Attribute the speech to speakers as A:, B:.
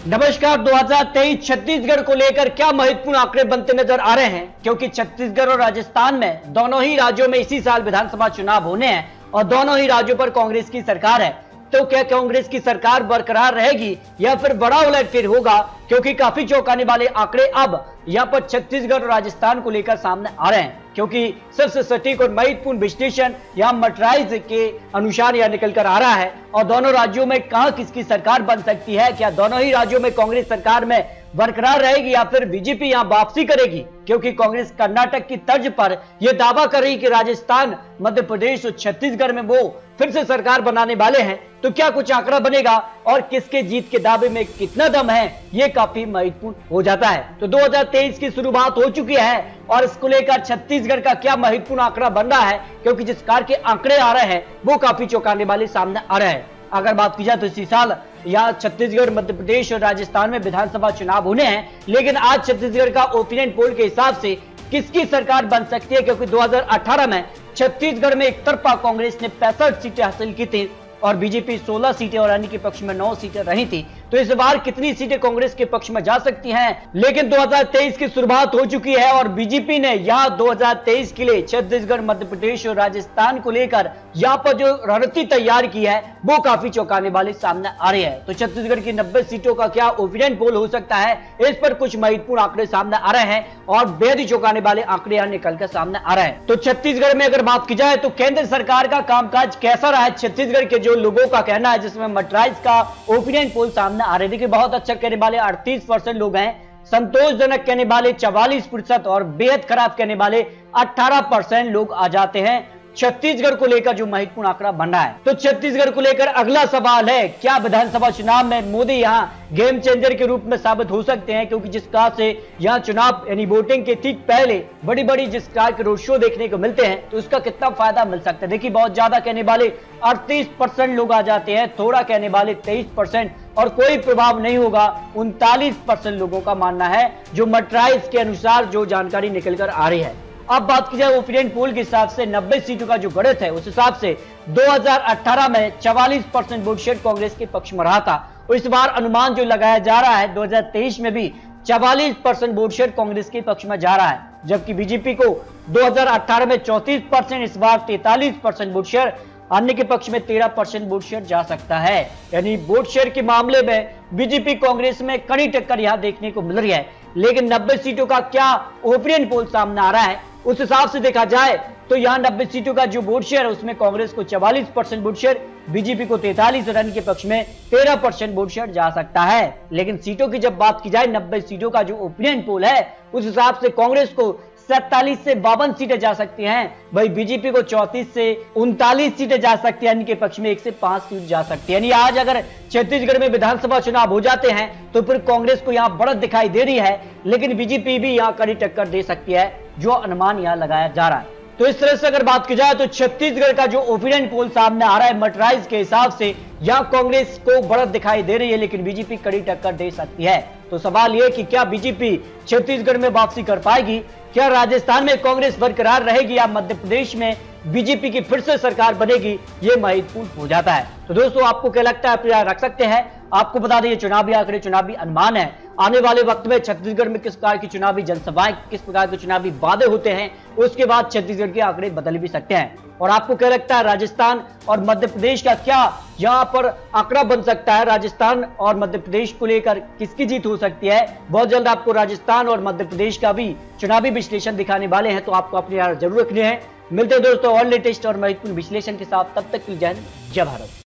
A: नमस्कार। 2023 छत्तीसगढ़ को लेकर क्या महत्वपूर्ण आंकड़े बनते नजर आ रहे हैं, क्योंकि छत्तीसगढ़ और राजस्थान में दोनों ही राज्यों में इसी साल विधानसभा चुनाव होने हैं और दोनों ही राज्यों पर कांग्रेस की सरकार है। तो क्या कांग्रेस की सरकार बरकरार रहेगी या फिर बड़ा उलटफेर होगा, क्योंकि काफी चौंकाने वाले आंकड़े अब यहां पर छत्तीसगढ़ और राजस्थान को लेकर सामने आ रहे हैं, क्योंकि सबसे सटीक और महत्वपूर्ण विश्लेषण यहां मर्टराइज के अनुसार यह निकल कर आ रहा है। और दोनों राज्यों में कहां किसकी सरकार बन सकती है, क्या दोनों ही राज्यों में कांग्रेस सरकार में बरकरार रहेगी या फिर बीजेपी यहां वापसी करेगी, क्योंकि कांग्रेस कर्नाटक की तर्ज पर यह दावा कर रही कि राजस्थान, मध्य प्रदेश और छत्तीसगढ़ में वो फिर से सरकार बनाने वाले हैं। तो क्या कुछ आंकड़ा बनेगा और किसके जीत के दावे में कितना दम है, ये काफी महत्वपूर्ण हो जाता है। तो 2023 की शुरुआत हो चुकी है और इसको लेकर छत्तीसगढ़ का क्या महत्वपूर्ण आंकड़ा बन रहा है, क्योंकि जिस प्रकार के आंकड़े आ रहे हैं वो काफी चौंकाने वाले सामने आ रहे हैं। अगर बात की जाए तो इसी साल यहाँ छत्तीसगढ़, मध्य प्रदेश और राजस्थान में विधानसभा चुनाव होने हैं, लेकिन आज छत्तीसगढ़ का ओपिनियन पोल के हिसाब से किसकी सरकार बन सकती है, क्योंकि 2018 में छत्तीसगढ़ में एक तरफा कांग्रेस ने 65 सीटें हासिल की थी और बीजेपी 16 सीटें और अन्य के पक्ष में 9 सीटें रही थी। तो इस बार कितनी सीटें कांग्रेस के पक्ष में जा सकती हैं, लेकिन 2023 की शुरुआत हो चुकी है और बीजेपी ने यहां 2023 के लिए छत्तीसगढ़, मध्य प्रदेश और राजस्थान को लेकर यहां पर जो रणनीति तैयार की है वो काफी चौंकाने वाली सामने आ रही है। तो छत्तीसगढ़ की 90 सीटों का क्या ओपिनियन पोल हो सकता है, इस पर कुछ महत्वपूर्ण आंकड़े सामने आ रहे हैं और बेहद ही चौंकाने वाले आंकड़े यहां निकल कर सामने आ रहे हैं। तो छत्तीसगढ़ में अगर बात की जाए तो केंद्र सरकार का कामकाज कैसा रहा है, छत्तीसगढ़ के जो लोगों का कहना है, जिसमें मर्टराइज का ओपिनियन पोल सामने आ रहे थे कि बहुत अच्छा कहने वाले 38% लोग हैं, संतोषजनक कहने वाले 44% और बेहद खराब कहने वाले 18% लोग आ जाते हैं छत्तीसगढ़ को लेकर जो महत्वपूर्ण आंकड़ा बन रहा है। तो छत्तीसगढ़ को लेकर अगला सवाल है, क्या विधानसभा चुनाव में मोदी यहां गेम चेंजर के रूप में साबित हो सकते हैं, क्योंकि जिस प्रकार से यहां चुनाव यानी वोटिंग के ठीक पहले बड़ी बड़ी जिस प्रकार के रोड शो देखने को मिलते हैं, तो उसका कितना फायदा मिल सकता है। देखिए, बहुत ज्यादा कहने वाले 38% लोग आ जाते हैं, थोड़ा कहने वाले 23% और कोई प्रभाव नहीं होगा 39% लोगों का मानना है, जो मर्टराइज के अनुसार जो जानकारी निकल कर आ रही है। अब बात की जाए ओपिनियन पोल के हिसाब से 90 सीटों का जो गणित है, उस हिसाब से 2018 में 44% वोट शेयर कांग्रेस के पक्ष में रहा था और इस बार अनुमान जो लगाया जा रहा है 2023 में भी 44% वोट शेयर कांग्रेस के पक्ष में जा रहा है, जबकि बीजेपी को 2018 में 34%, इस बार 43% वोट शेयर, अन्य के पक्ष में 13% वोट शेयर जा सकता है। यानी वोट शेयर के मामले में बीजेपी कांग्रेस में कड़ी टक्कर यहां देखने को मिल रही है। लेकिन 90 सीटों का क्या ओपिनियन पोल सामने आ रहा है, उस हिसाब से देखा जाए तो यहां 90 सीटों का जो वोट शेयर है उसमें कांग्रेस को 44% वोट शेयर, बीजेपी को 43 और अन्य के पक्ष में 13% वोट शेयर जा सकता है। लेकिन सीटों की जब बात की जाए, 90 सीटों का जो ओपिनियन पोल है उस हिसाब से कांग्रेस को 47 से 52 सीटें जा सकती हैं, वही बीजेपी को 34 से 39 सीटें जा सकती है, अन्य के पक्ष में 1 से 5 सीट जा सकती है। यानी आज अगर छत्तीसगढ़ में विधानसभा चुनाव हो जाते हैं तो फिर कांग्रेस को यहां बढ़त दिखाई दे रही है, लेकिन बीजेपी भी यहां कड़ी टक्कर दे सकती है, जो अनुमान यहां लगाया जा रहा है। तो इस तरह से अगर बात की जाए तो छत्तीसगढ़ का जो ओपिनियन पोल सामने आ रहा है मर्टराइज के हिसाब से, यहां कांग्रेस को बढ़त दिखाई दे रही है, लेकिन बीजेपी कड़ी टक्कर दे सकती है। तो सवाल यह कि क्या बीजेपी छत्तीसगढ़ में वापसी कर पाएगी, क्या राजस्थान में कांग्रेस बरकरार रहेगी या मध्य प्रदेश में बीजेपी की फिर से सरकार बनेगी, ये महत्वपूर्ण हो जाता है। तो दोस्तों, आपको क्या लगता है, आप रख सकते हैं। आपको बता दें, ये चुनावी आंकड़े, चुनावी अनुमान है। आने वाले वक्त में छत्तीसगढ़ में किस प्रकार की चुनावी जनसभाएं, किस प्रकार के चुनावी वादे होते हैं, उसके बाद छत्तीसगढ़ के आंकड़े बदल भी सकते हैं। और आपको क्या लगता है, राजस्थान और मध्य प्रदेश का क्या यहां पर आंकड़ा बन सकता है, राजस्थान और मध्य प्रदेश को लेकर किसकी जीत हो सकती है? बहुत जल्द आपको राजस्थान और मध्य प्रदेश का भी चुनावी विश्लेषण दिखाने वाले हैं, तो आपको अपने यार जरूर रखने हैं। मिलते हैं दोस्तों और लेटेस्ट और महत्वपूर्ण विश्लेषण के साथ, तब तक के लिए जय हिंद, जय भारत।